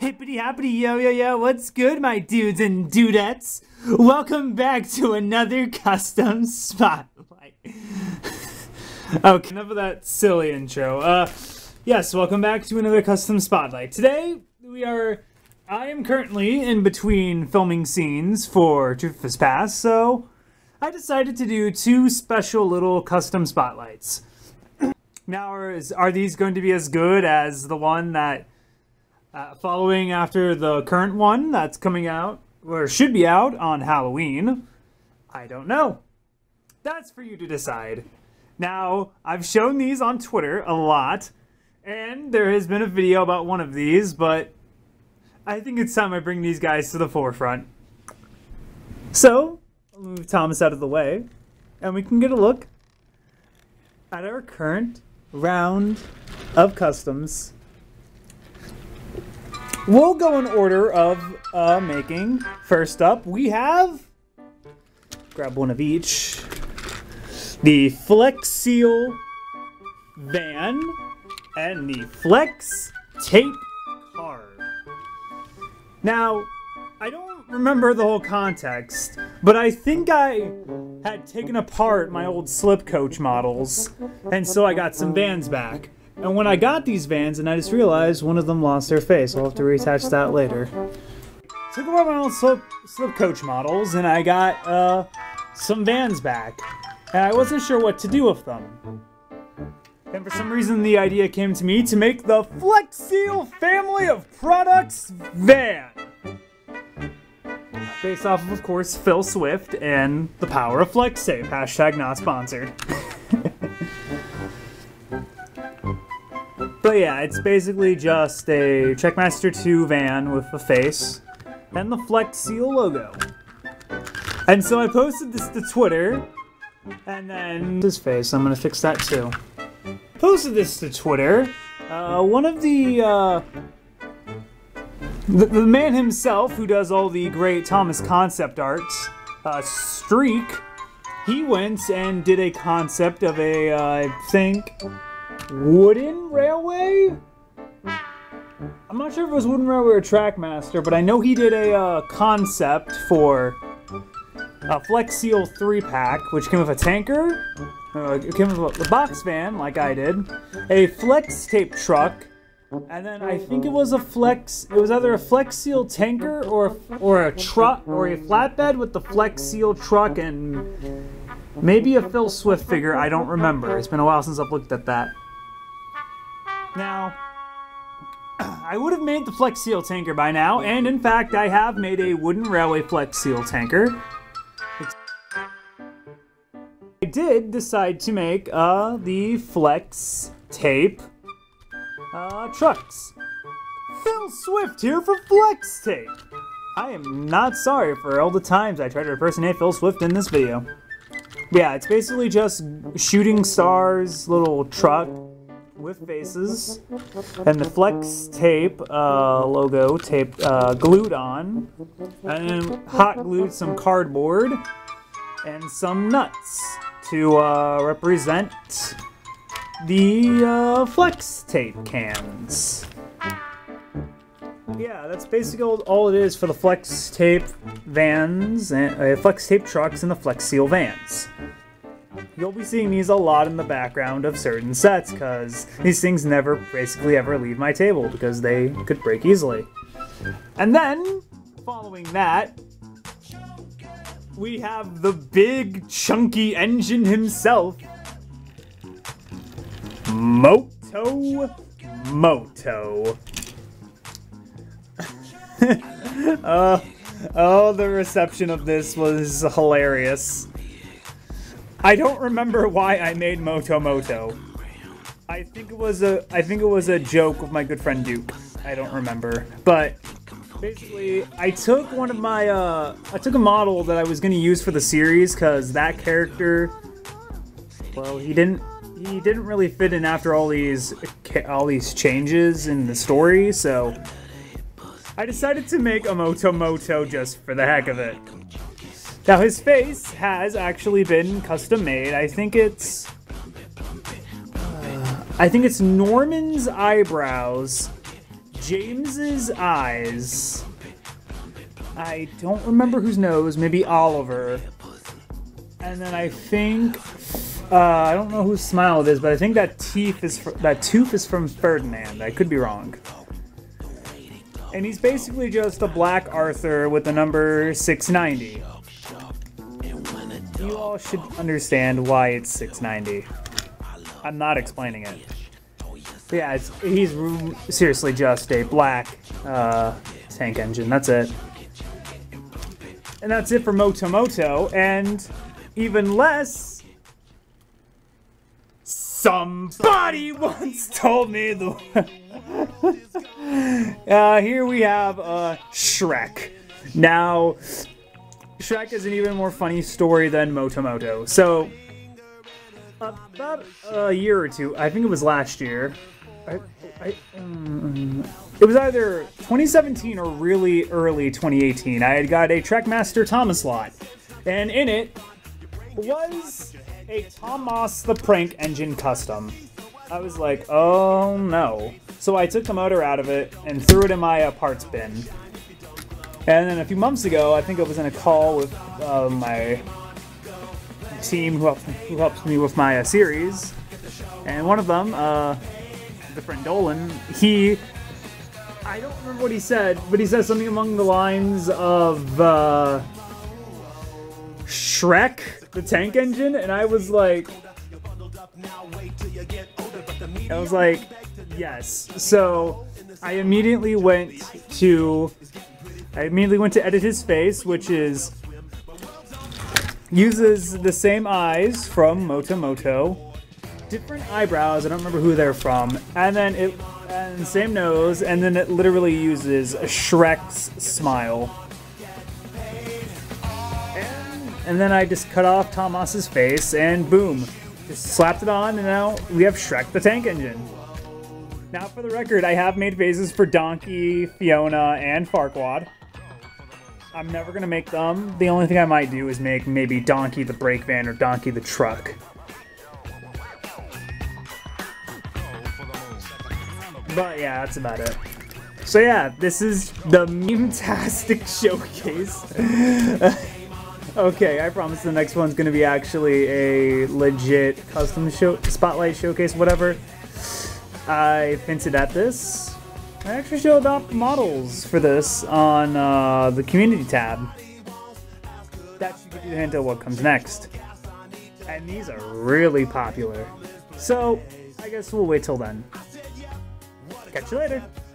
Hippity hoppity yo yo yo, what's good my dudes and dudettes? Welcome back to another custom spotlight. Okay, enough of that silly intro. Yes, welcome back to another custom spotlight. Today, I am currently in between filming scenes for Truth Past, so I decided to do two special little custom spotlights. Now, are these going to be as good as the one that following after the current one that's coming out, or should be out on Halloween? I don't know. That's for you to decide. Now, I've shown these on Twitter a lot, and there has been a video about one of these, but I think it's time I bring these guys to the forefront. So, I'll move Thomas out of the way, and we can get a look at our current round of customs. We'll go in order of making. First up, we have, grab one of each, the Flex Seal van and the Flex Tape card. Now, I don't remember the whole context, but I think I had taken apart my old Slip Coach models, and so I got some vans back. And when I got these vans, and I just realized one of them lost their face. I'll have to reattach that later. Took apart my old Slip Coach models, and I got some vans back. And I wasn't sure what to do with them. And for some reason, the idea came to me to make the Flex Seal family of products van. Based off of course, Phil Swift and the power of Flex Tape. Hashtag not sponsored. But yeah, it's basically just a Checkmaster 2 van with a face and the Flex Seal logo. And so I posted this to Twitter, and then his face, I'm gonna fix that too. Posted this to Twitter. One of the man himself, who does all the great Thomas concept art, Streak, he went and did a concept of a, I think, wooden railway? I'm not sure if it was wooden railway or Trackmaster, but I know he did a concept for a Flex Seal 3-pack, which came with a tanker, it came with a box van, like I did, a Flex Tape truck, and then I think it was either a Flex Seal tanker or a truck, or a flatbed with the Flex Seal truck and maybe a Phil Swift figure, I don't remember. It's been a while since I've looked at that. Now, I would have made the Flex Seal tanker by now, and in fact, I have made a wooden railway Flex Seal tanker. I did decide to make the Flex Tape trucks. Phil Swift here for Flex Tape. I am not sorry for all the times I tried to impersonate Phil Swift in this video. Yeah, it's basically just shooting stars, little truck with faces, and the Flex Tape logo glued on, and then hot glued some cardboard and some nuts to represent the Flex Tape cans. Yeah, that's basically all it is for the Flex Tape vans, and Flex Tape trucks and the Flex Seal vans. You'll be seeing these a lot in the background of certain sets, because these things never basically ever leave my table, because they could break easily. And then, following that, we have the big, chunky engine himself, Moto. Oh, the reception of this was hilarious. I don't remember why I made Moto. I think it was a joke with my good friend Duke. I don't remember, but basically, I took one of my I took a model that I was gonna use for the series, because that character, well, he didn't really fit in after all these changes in the story, so I decided to make a Moto just for the heck of it. Now his face has actually been custom made. I think it's Norman's eyebrows James's eyes. I don't remember whose nose. Maybe Oliver. And then I think I don't know whose smile it is, but I think that tooth is from Ferdinand. I could be wrong. And he's basically just a black Arthur with the number 690. You all should understand why it's 690. I'm not explaining it. But yeah, he's seriously just a black tank engine. That's it. And that's it for Motomoto, and even less, somebody once told me here we have Shrek. Now, Shrek is an even more funny story than Motomoto. So, about a year or two, I think it was last year, it was either 2017 or really early 2018. I had got a Trekmaster Thomas lot, and in it was a Thomas the Prank Engine custom. I was like, oh no. So I took the motor out of it and threw it in my parts bin. And then a few months ago, I think I was in a call with my team who helps me with my series, and one of them, the friend Dolan, I don't remember what he said, but he said something along the lines of Shrek, the tank engine, and I was like, yes. So I immediately went to edit his face, which uses the same eyes from Motomoto, different eyebrows, I don't remember who they're from, and same nose, and then it literally uses Shrek's smile. And then I just cut off Thomas's face, and boom, just slapped it on, and now we have Shrek the tank engine. Now, for the record, I have made faces for Donkey, Fiona, and Farquaad. I'm never gonna make them. The only thing I might do is make maybe Donkey the brake van or Donkey the truck. But yeah, that's about it. So yeah, this is the Meme-tastic showcase. Okay, I promise the next one's gonna be actually a legit custom spotlight showcase, whatever. I hinted at this. I actually showed off models for this on the community tab. That should give you a hint of what comes next. And these are really popular. So, I guess we'll wait till then. Catch you later.